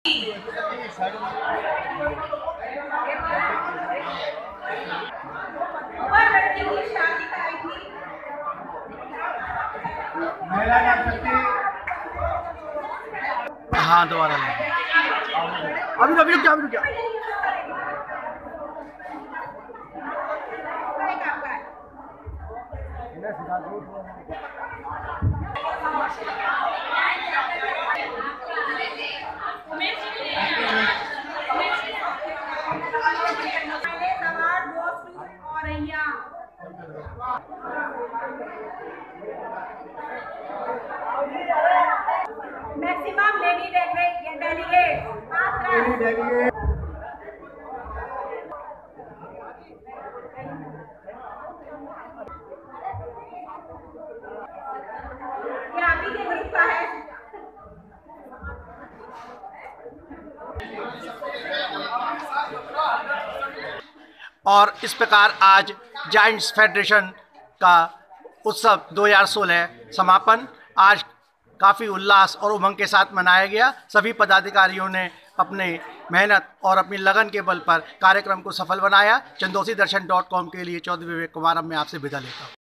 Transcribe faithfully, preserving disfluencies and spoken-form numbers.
हाँ दोबारा अभी अभी रुक जा अभी रुक जा। मैक्सिमम लेडी डेलीगेट ये आप ही के ग्रुप का है। और इस प्रकार आज जायंट्स फेडरेशन का उत्सव दो हज़ार सोलह समापन आज काफ़ी उल्लास और उमंग के साथ मनाया गया। सभी पदाधिकारियों ने अपने मेहनत और अपनी लगन के बल पर कार्यक्रम को सफल बनाया। चंदोसी दर्शन डॉट कॉम के लिए चौधरी विवेक कुमार अब मैं आपसे विदा लेता हूँ।